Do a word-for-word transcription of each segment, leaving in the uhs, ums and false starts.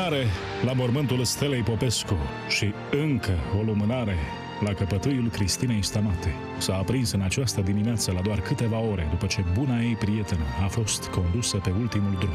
lumânare la mormântul Stelei Popescu și încă o lumânare la căpătâiul Cristinei Stamate s-a aprins în această dimineață la doar câteva ore după ce buna ei prietenă a fost condusă pe ultimul drum.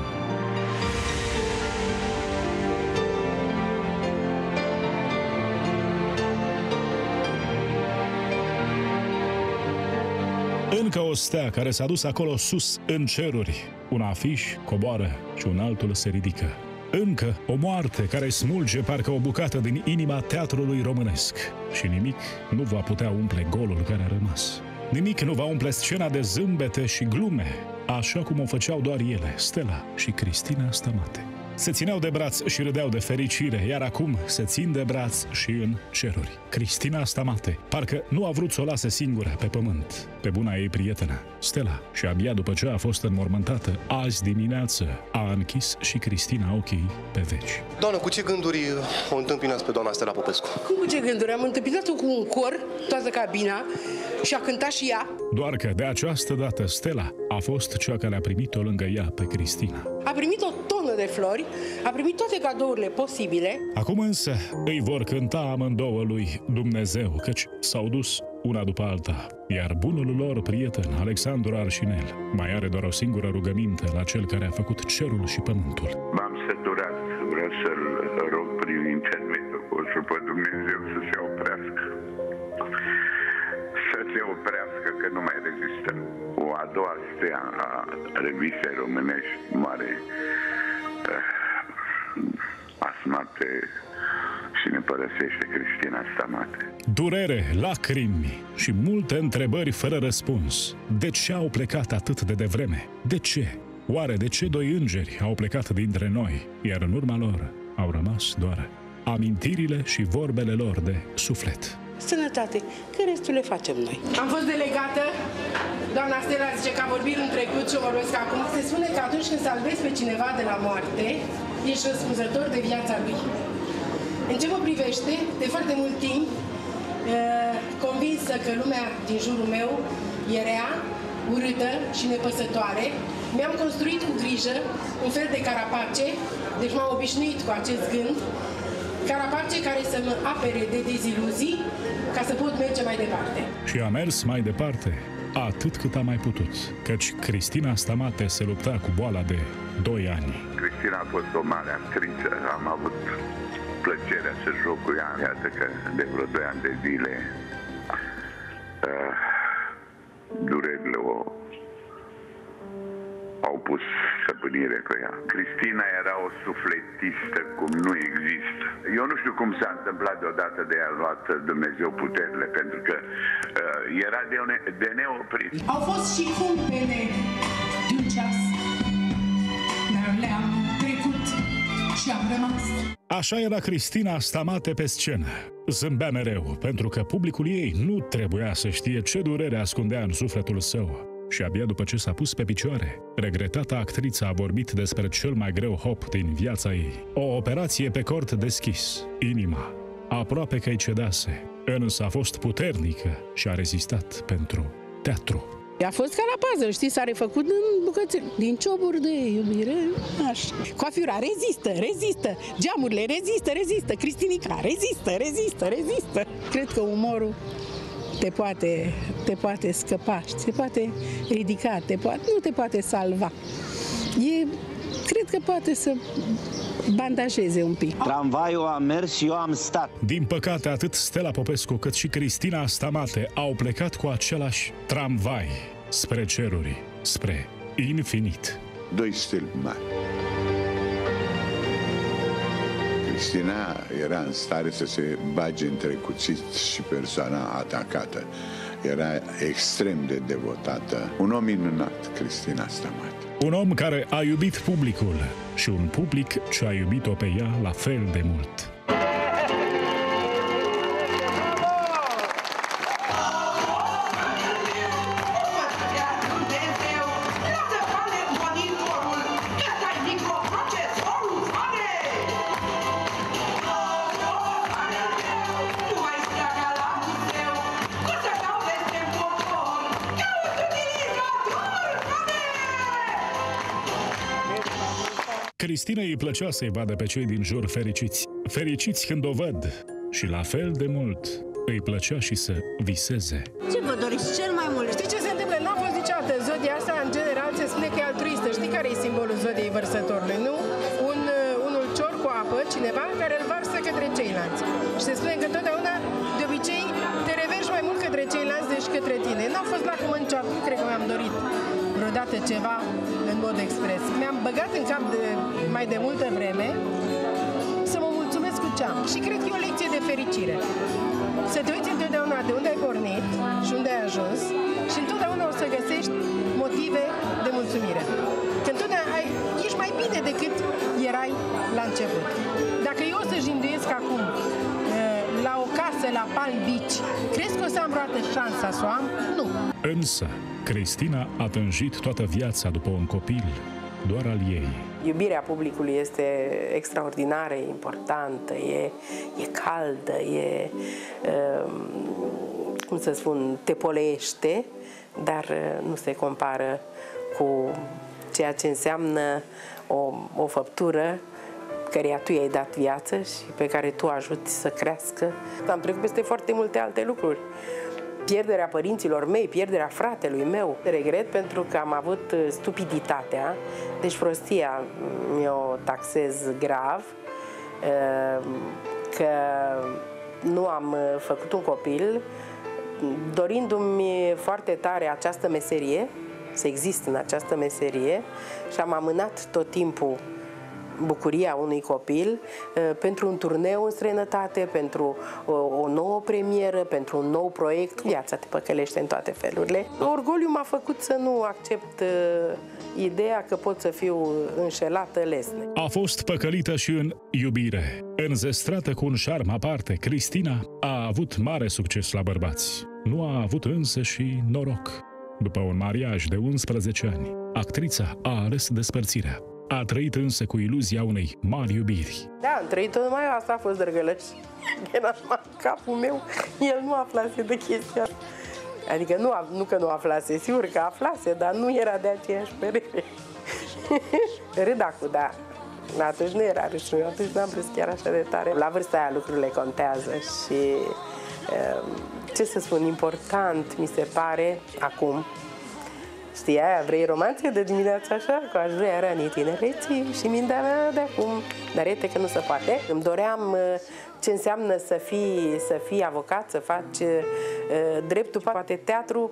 Încă o stea care s-a dus acolo sus, în ceruri. Un afiș coboară și un altul se ridică. Încă o moarte care smulge parcă o bucată din inima teatrului românesc. Și nimic nu va putea umple golul care a rămas. Nimic nu va umple scena de zâmbete și glume, așa cum o făceau doar ele, Stella și Cristina Stamate. Se țineau de braț și râdeau de fericire, iar acum se țin de braț și în ceruri. Cristina Stamate parcă nu a vrut să o lase singură pe pământ, pe buna ei prietenă, Stella, și abia după ce a fost înmormântată azi dimineață, a închis și Cristina ochii pe veci. Doamnă, cu ce gânduri o întâmpinați pe doamna Stella Popescu? Cum cu ce gânduri? Am întâmpinat-o cu un cor, toată cabina, și a cântat și ea. Doar că de această dată Stella a fost cea care a primit-o lângă ea pe Cristina. A primit o tonă de flori, a primit toate cadourile posibile. Acum însă îi vor cânta amândouă lui Dumnezeu, căci s-au dus una după alta, iar bunul lor prieten, Alexandru Arșinel, mai are doar o singură rugăminte la cel care a făcut cerul și pământul. M-am săturat, vreau să-l rog prin intermediul vostru pe Dumnezeu să se oprească. Să se oprească, că nu mai rezistă. O a doua stea a revistei românești mare, Asmate, și ne părăsește Cristina Stamate. Durere, lacrimi și multe întrebări fără răspuns. De ce au plecat atât de devreme? De ce? Oare de ce doi îngeri au plecat dintre noi, iar în urma lor au rămas doar amintirile și vorbele lor de suflet? Sănătate, că restul le facem noi. Am fost delegată, doamna Stella zice că a vorbit în trecut și o vorbesc acum. Se spune că atunci când salvezi pe cineva de la moarte, ești răspunzător de viața lui. În ce mă privește, de foarte mult timp, convinsă că lumea din jurul meu e rea, urâtă și nepăsătoare, mi-am construit cu grijă un fel de carapace, deci m-am obișnuit cu acest gând, carapace care să mă apere de deziluzii ca să pot merge mai departe. Și a mers mai departe atât cât a mai putut, căci Cristina Stamate se lupta cu boala de doi ani. Cristina a fost o mare actriță, am avut plăcerea să joc cu ea, iată că de vreo doi ani de zile uh, durerile o au pus stăpânire pe ea. Cristina era o sufletistă cum nu există. Eu nu știu cum s-a întâmplat deodată de a luat Dumnezeu puterile, pentru că uh, era de, ne de neoprit. Au fost și cumpene de un ceas, dar le-am trecut și am rămas. Așa era Cristina Stamate pe scenă. Zâmbea mereu, pentru că publicul ei nu trebuia să știe ce durere ascundea în sufletul său. Și abia după ce s-a pus pe picioare, regretata actriță a vorbit despre cel mai greu hop din viața ei. O operație pe cort deschis, inima, aproape că-i cedase, însă a fost puternică și a rezistat pentru teatru. A fost ca la puzzle, știi, s-a refăcut în bucățele, din cioburi de iubire, așa. Coafiura rezistă, rezistă, geamurile rezistă, rezistă, Cristinica rezistă, rezistă, rezistă. Cred că umorul te poate, te poate scăpa, te poate ridica, te poate, nu te poate salva. E, cred că poate să bandajeze un pic. Tramvaiul a mers și eu am stat. Din păcate, atât Stella Popescu cât și Cristina Stamate au plecat cu același tramvai spre ceruri, spre infinit. Doi stâlpi mari. Cristina era în stare să se bage între cuțit și persoana atacată. Era extrem de devotată. Un om minunat, Cristina Stamate. Un om care a iubit publicul și un public ce a iubit-o pe ea la fel de mult. Cristinei îi plăcea să-i vadă pe cei din jur fericiți. Fericiți când o văd. Și la fel de mult îi plăcea și să viseze. Ce vă doriți cel mai mult? Știi ce se întâmplă? N-a fost niciodată. Zodia asta, în general, se spune că e altruistă. Știi care e simbolul zodiei vărsătorului, nu? Un, un ulcior cu apă, cineva care îl varsă către ceilalți. Și se spune că întotdeauna, de obicei, te reverși mai mult către ceilalți decât către tine. N-a fost lacomă niciodată. Nu cred că mi-am dorit vreodată ceva în mod expres. Mi-am băgat în cap de mai de multă vreme să mă mulțumesc cu ce am. Și cred că e o lecție de fericire. Să te uiți întotdeauna de unde ai pornit și unde ai ajuns și întotdeauna o să găsești motive de mulțumire. Că întotdeauna ai, ești mai bine decât erai la început. Dacă eu o să jinduiesc acum la o casă la Palm Beach, crezi că o să am vreodată șansa să o am? Nu. Însă, Cristina a tânjit toată viața după un copil doar al ei. Iubirea publicului este extraordinară, e importantă, e, e caldă, e, cum să spun, te poleiește, dar nu se compară cu ceea ce înseamnă o, o făptură căreia tu i-ai dat viață și pe care tu ajuți să crească. Am trecut peste foarte multe alte lucruri. Pierderea părinților mei, pierderea fratelui meu. Regret pentru că am avut stupiditatea, deci prostia mi-o taxez grav, că nu am făcut un copil, dorindu-mi foarte tare această meserie, să exist în această meserie, și am amânat tot timpul bucuria unui copil pentru un turneu în străinătate, pentru o nouă premieră, pentru un nou proiect. Viața te păcălește în toate felurile. Orgoliu m-a făcut să nu accept ideea că pot să fiu înșelată lesne. A fost păcălită și în iubire. Înzestrată cu un șarm aparte, Cristina a avut mare succes la bărbați. Nu a avut însă și noroc. După un mariaj de unsprezece ani, actrița a ales despărțirea. A trăit însă cu iluzia unei mari iubiri. Da, am trăit-o, numai asta a fost drăgălăș. Era numai capul meu, el nu aflase de chestia asta. Adică nu, nu că nu aflase, sigur că aflase, dar nu era de aceeași părere. Râda cu, da. Atunci nu era râșul, atunci n-am râs chiar așa de tare. La vârsta aia lucrurile contează și, ce să spun, important mi se pare acum. Știi, aia, vrei romanțe de dimineața așa? Că aș vrea ranii tinereții și mintea mea de acum. Dar iată că nu se poate. Îmi doream ce înseamnă să fii, să fii avocat, să faci uh, dreptul. Poate teatru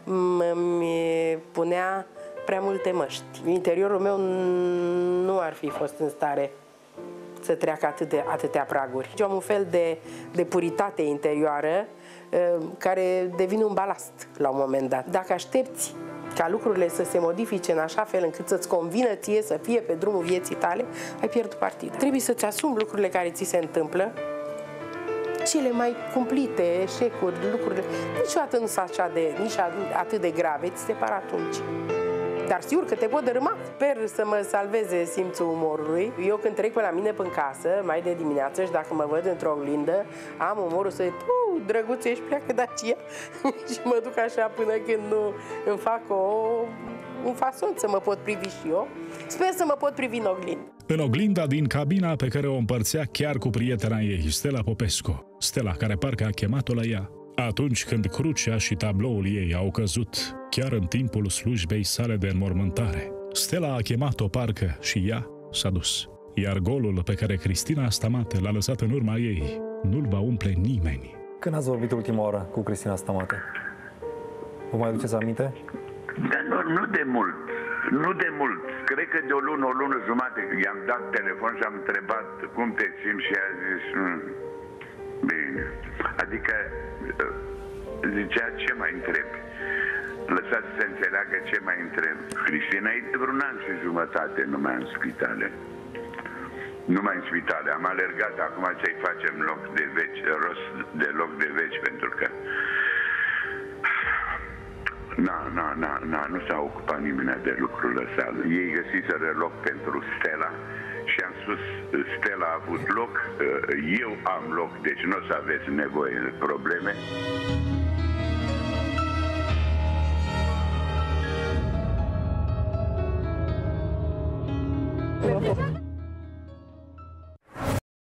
îmi punea prea multe măști. Interiorul meu nu ar fi fost în stare să treacă atât de, atâtea praguri. Eu am un fel de, de puritate interioară uh, care devine un balast la un moment dat. Dacă aștepți ca lucrurile să se modifice în așa fel încât să-ți convină ție să fie pe drumul vieții tale, ai pierdut partidul. Trebuie să-ți asumi lucrurile care ți se întâmplă, cele mai cumplite, eșecuri, lucrurile, niciodată nu sunt așa de, nici atât de grave, ți se par atunci. Dar sigur că te pot dărâma. Sper să mă salveze simțul umorului. Eu când trec pe la mine până casă, mai de dimineață, și dacă mă văd într-o oglindă, am umorul să zic, drăguț, ești pleacă de aceea. Și mă duc așa până când nu îmi fac o, un fason să mă pot privi și eu. Sper să mă pot privi în oglindă. În oglinda din cabina pe care o împărțea chiar cu prietena ei, Stella Popescu. Stella, care parcă a chemat-o la ea atunci când crucea și tabloul ei au căzut, chiar în timpul slujbei sale de înmormântare. Stella a chemat-o parcă și ea s-a dus. Iar golul pe care Cristina Stamate l-a lăsat în urma ei nu-l va umple nimeni. Când ați vorbit ultima oară cu Cristina Stamate? Vă mai aduceți aminte? Da, nu, nu de mult. Nu de mult. Cred că de o lună, o lună jumate i-am dat telefon și am întrebat cum te simți și a zis mm, bine. Adică zicea, ce mai întrebi? Lăsați să înțeleagă ce mai întreb. Cristina e de vreun an și jumătate numai în spitale. Numai în spitale. Am alergat acum să-i facem loc de veci, rost de loc de veci, pentru că na, na, na, na, nu s-a ocupat nimeni de lucrul ăsta. Ei găsiseră loc pentru Stella și am spus, Stella a avut loc, eu am loc, deci nu o să aveți nevoie de probleme.